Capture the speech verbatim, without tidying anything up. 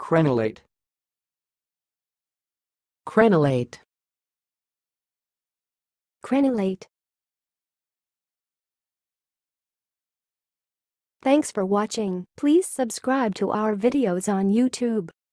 crenellate, crenellate, crenellate. Thanks for watching. Please subscribe to our videos on YouTube.